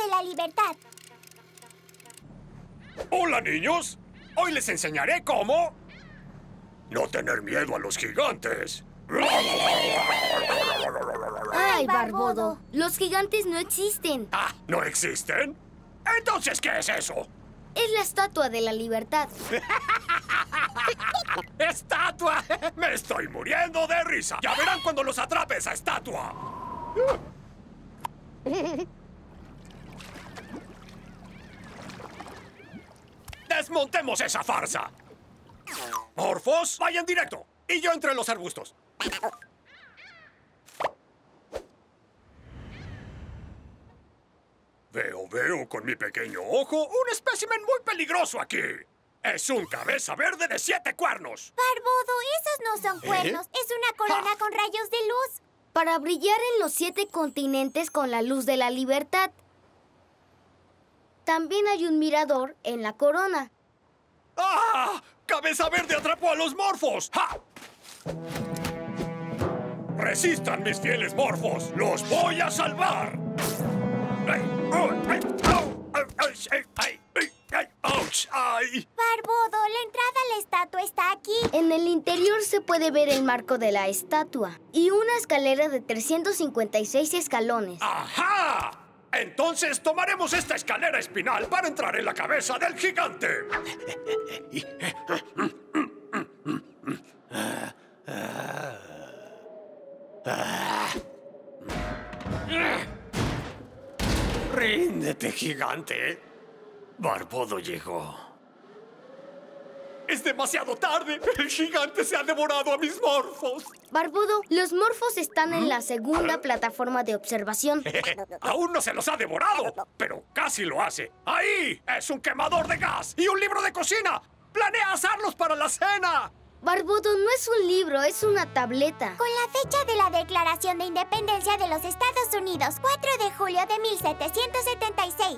de la Libertad. Hola, niños. Hoy les enseñaré cómo no tener miedo a los gigantes. ¡Ay, Barbudo! Los gigantes no existen. Ah, ¿no existen? Entonces, ¿qué es eso? Es la Estatua de la Libertad. ¡Estatua! ¡Me estoy muriendo de risa! ¡Ya verán cuando los atrape esa estatua! ¡Desmontemos esa farsa! Morfos, vayan directo. Y yo entre los arbustos. Veo con mi pequeño ojo un espécimen muy peligroso aquí. Es un cabeza verde de 7 cuernos. Barbudo, esos no son cuernos. Es una corona con rayos de luz. Para brillar en los 7 continentes con la luz de la libertad. También hay un mirador en la corona. ¡Ah! ¡Cabeza verde atrapó a los morfos! ¡Ja! ¡Resistan, mis fieles morfos! ¡Los voy a salvar! ¡Auch! ¡Ay! Barbudo, la entrada a la estatua está aquí. En el interior se puede ver el marco de la estatua y una escalera de 356 escalones. ¡Ajá! Entonces tomaremos esta escalera espinal para entrar en la cabeza del gigante. Ríndete, gigante. Barbudo llegó. ¡Es demasiado tarde! ¡El gigante se ha devorado a mis morfos! Barbudo, los morfos están en la segunda plataforma de observación. Aún no se los ha devorado, pero casi lo hace. ¡Ahí! ¡Es un quemador de gas y un libro de cocina! ¡Planea asarlos para la cena! Barbudo, no es un libro, es una tableta. Con la fecha de la Declaración de Independencia de los Estados Unidos, 4 de julio de 1776.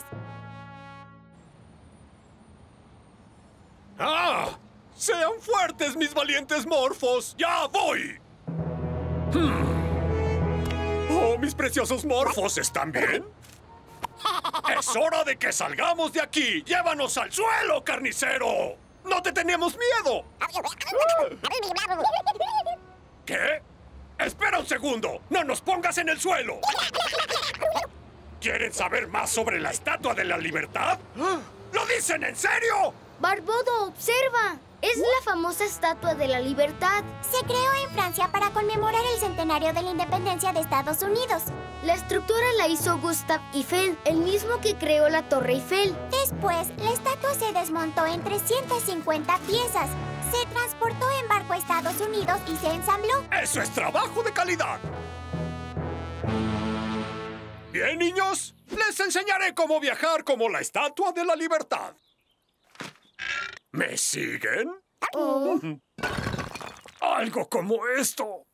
¡Ah! ¡Sean fuertes, mis valientes morfos! ¡Ya voy! ¡Oh, mis preciosos morfos! ¿Están bien? ¡Es hora de que salgamos de aquí! ¡Llévanos al suelo, carnicero! ¡No te tenemos miedo! ¿Qué? ¡Espera un segundo! ¡No nos pongas en el suelo! ¿Quieren saber más sobre la Estatua de la Libertad? ¿Lo dicen en serio? Barbudo, observa. Es la famosa Estatua de la Libertad. Se creó en Francia para conmemorar el centenario de la independencia de Estados Unidos. La estructura la hizo Gustave Eiffel, el mismo que creó la Torre Eiffel. Después, la estatua se desmontó en 350 piezas. Se transportó en barco a Estados Unidos y se ensambló. ¡Eso es trabajo de calidad! Bien, niños, les enseñaré cómo viajar como la Estatua de la Libertad. ¿Me siguen? Oh. Algo como esto.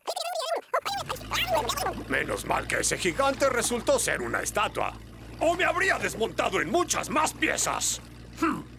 Menos mal que ese gigante resultó ser una estatua. O me habría desmontado en muchas más piezas.